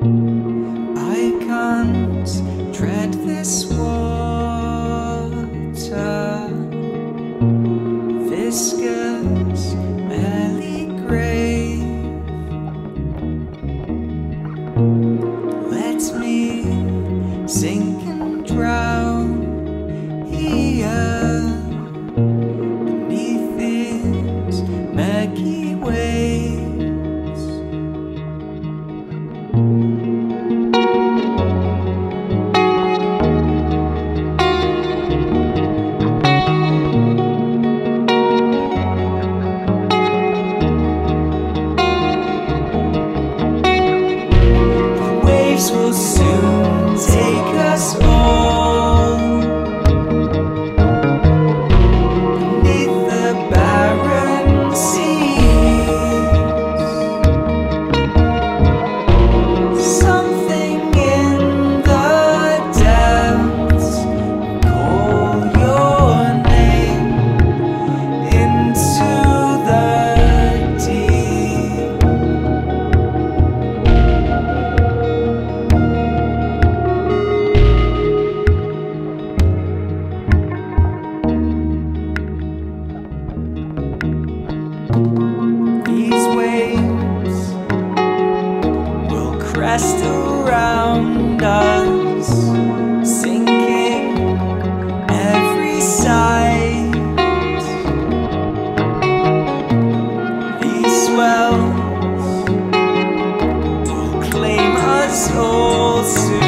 I can't tread this water, viscous, merely grave. Let me sink and drown here beneath its murky waves. Waves will soon take us all beneath the barren seas. Something in the depths call your name into the deep. These waves will crest around us, sinking every sight. These swells will claim us all soon.